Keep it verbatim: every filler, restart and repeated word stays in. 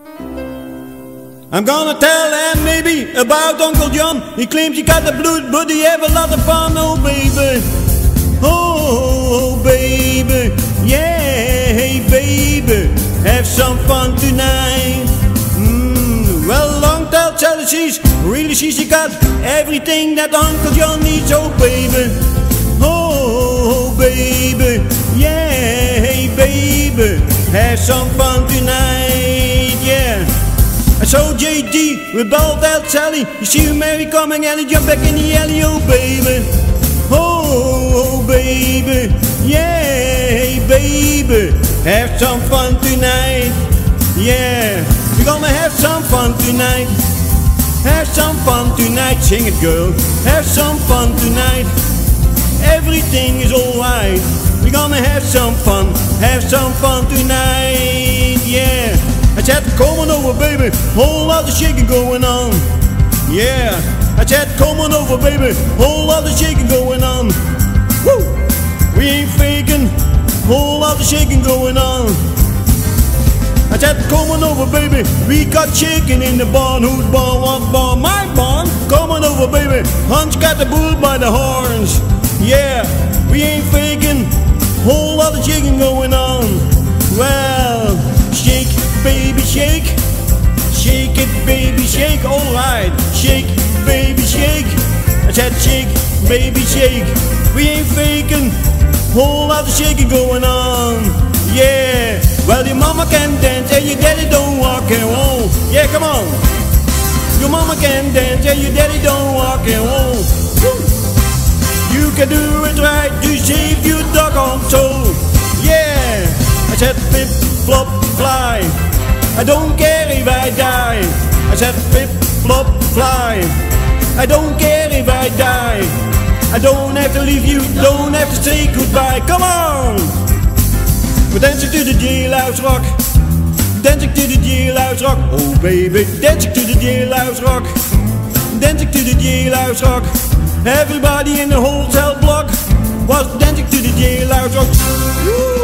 I'm gonna tell Aunt maybe about Uncle John. He claims he got the blood, but he have a lot of fun. Oh baby, oh, oh baby, yeah, hey baby, have some fun tonight. Mm, well, long tell Sally, she's really she's she got everything that Uncle John needs. Oh baby, oh baby, yeah, hey baby, have some fun tonight, yeah. I saw J D rebelled at Sally. You see Mary coming and he jumped back in the alley. Oh baby, oh, oh baby, yeah, hey baby, have some fun tonight. Yeah, we're gonna have some fun tonight. Have some fun tonight, sing it girl. Have some fun tonight. Everything is alright. We're gonna have some fun. Have some fun tonight, yeah. I said, come on over, baby, whole lot of shaking going on. Yeah, I said, come on over, baby, whole lot of shaking going on. Woo! We ain't faking, whole lot of shaking going on. I said, come on over, baby, we got chicken in the barn. Whose barn, what barn? My barn. Come on over, baby, Hunt's got the bull by the horns. Yeah, we ain't faking, whole lot of shaking going on. Well, shake, baby, shake. Shake it, baby, shake. Alright, shake, baby, shake. I said shake, baby, shake. We ain't faking, whole lot of shaking going on. Yeah, well your mama can dance and your daddy don't walk and roll. Yeah, come on. Your mama can dance and your daddy don't walk and roll. Woo. You can do it right to save your doggone soul. Yeah, I said flip, flop, fly. I don't care if I die. I said flip, flop, fly. I don't care if I die. I don't have to leave you, don't have to say goodbye. Come on! We're dancing to the jailhouse rock. Dancing to the jailhouse rock. Oh baby, dancing to the jailhouse rock. Dancing to the jailhouse rock. Everybody in the whole cell block was dancing to the jailhouse rock. Woo!